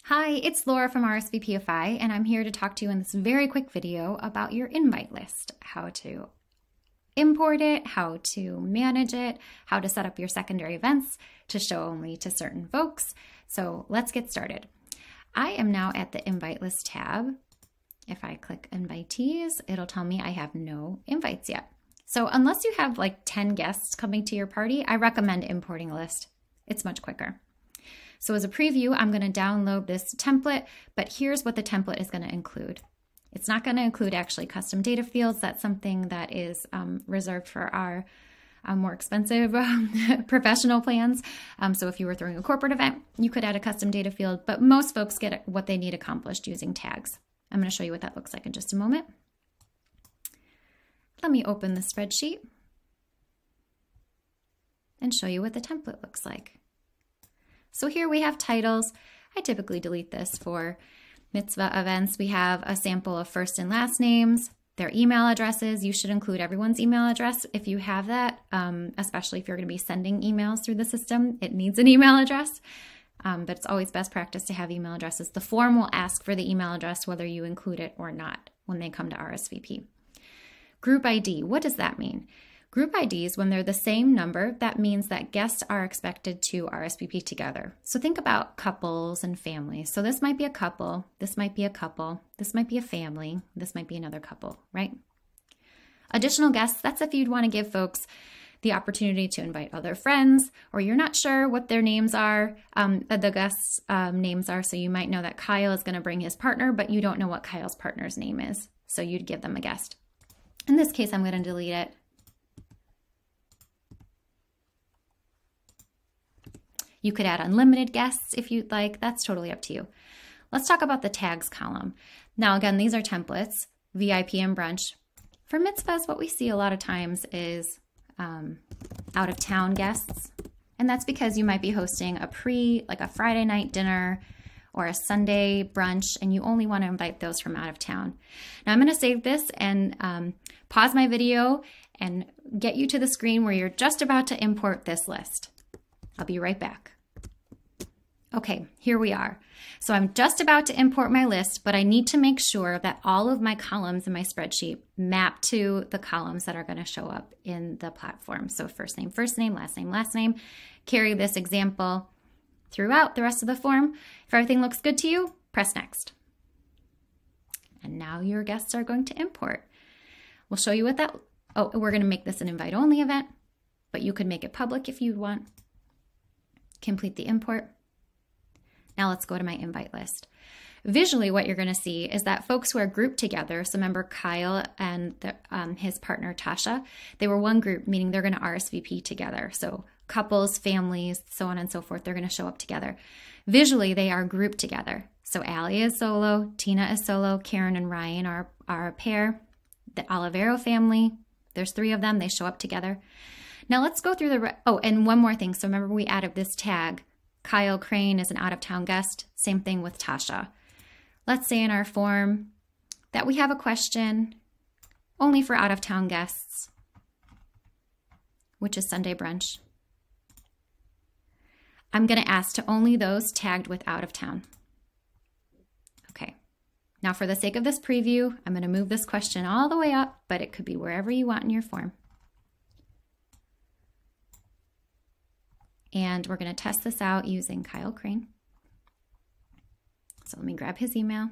Hi, it's Laura from RSVPify, and I'm here to talk to you in this very quick video about your invite list, how to import it, how to manage it, how to set up your secondary events to show only to certain folks. So let's get started. I am now at the invite list tab. If I click invitees, it'll tell me I have no invites yet. So unless you have like 10 guests coming to your party, I recommend importing a list. It's much quicker. So as a preview, I'm going to download this template, but here's what the template is going to include. It's not going to include actually custom data fields. That's something that is reserved for our more expensive professional plans. So if you were throwing a corporate event, you could add a custom data field, but most folks get what they need accomplished using tags. I'm going to show you what that looks like in just a moment. Let me open the spreadsheet and show you what the template looks like. So here we have titles. I typically delete this for mitzvah events. We have a sample of first and last names, their email addresses. You should include everyone's email address if you have that, especially if you're going to be sending emails through the system. It needs an email address, but it's always best practice to have email addresses. The form will ask for the email address whether you include it or not when they come to RSVP. Group ID, what does that mean? Group IDs, when they're the same number, that means that guests are expected to RSVP together. So think about couples and families. So this might be a couple, this might be a couple, this might be a family, this might be another couple, right? Additional guests, that's if you'd want to give folks the opportunity to invite other friends, or you're not sure what their names are, the guests' names are. So you might know that Kyle is going to bring his partner, but you don't know what Kyle's partner's name is. So you'd give them a guest. In this case, I'm going to delete it. You could add unlimited guests if you'd like. That's totally up to you. Let's talk about the tags column. Now, again, these are templates, VIP and brunch. For mitzvahs, what we see a lot of times is out-of-town guests. And that's because you might be hosting like a Friday night dinner or a Sunday brunch, and you only want to invite those from out of town. Now, I'm going to save this and pause my video and get you to the screen where you're just about to import this list. I'll be right back. Okay, here we are. So I'm just about to import my list, but I need to make sure that all of my columns in my spreadsheet map to the columns that are going to show up in the platform. So first name, last name, last name. Carry this example throughout the rest of the form. If everything looks good to you, press next. And now your guests are going to import. We'll show you what that, we're going to make this an invite only event, but you could make it public if you want. Complete the import. Now let's go to my invite list. Visually, what you're going to see is that folks who are grouped together, so remember Kyle and his partner Tasha, they were one group, meaning they're going to RSVP together. So couples, families, so on and so forth, they're going to show up together. Visually, they are grouped together. So Allie is solo, Tina is solo, Karen and Ryan are a pair. The Olivero family, there's 3 of them, they show up together. Now let's go through and one more thing. So remember we added this tag, Kyle Crane is an out-of-town guest. Same thing with Tasha. Let's say in our form that we have a question only for out-of-town guests, which is Sunday brunch. I'm going to ask to only those tagged with out-of-town. Okay. Now for the sake of this preview, I'm going to move this question all the way up, but it could be wherever you want in your form. And we're going to test this out using Kyle Crane. So let me grab his email.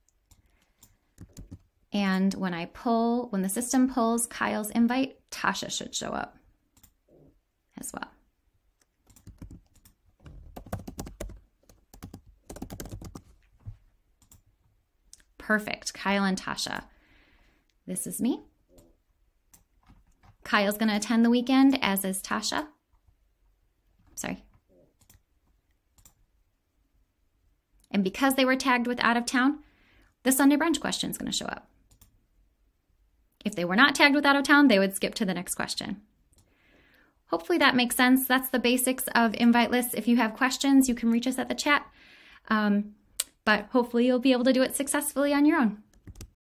And when the system pulls Kyle's invite, Tasha should show up as well. Perfect, Kyle and Tasha. This is me. Kyle's going to attend the weekend, as is Tasha. Sorry. And because they were tagged with out of town, the Sunday brunch question is going to show up. If they were not tagged with out of town, they would skip to the next question. Hopefully that makes sense. That's the basics of invite lists. If you have questions, you can reach us at the chat. But hopefully you'll be able to do it successfully on your own.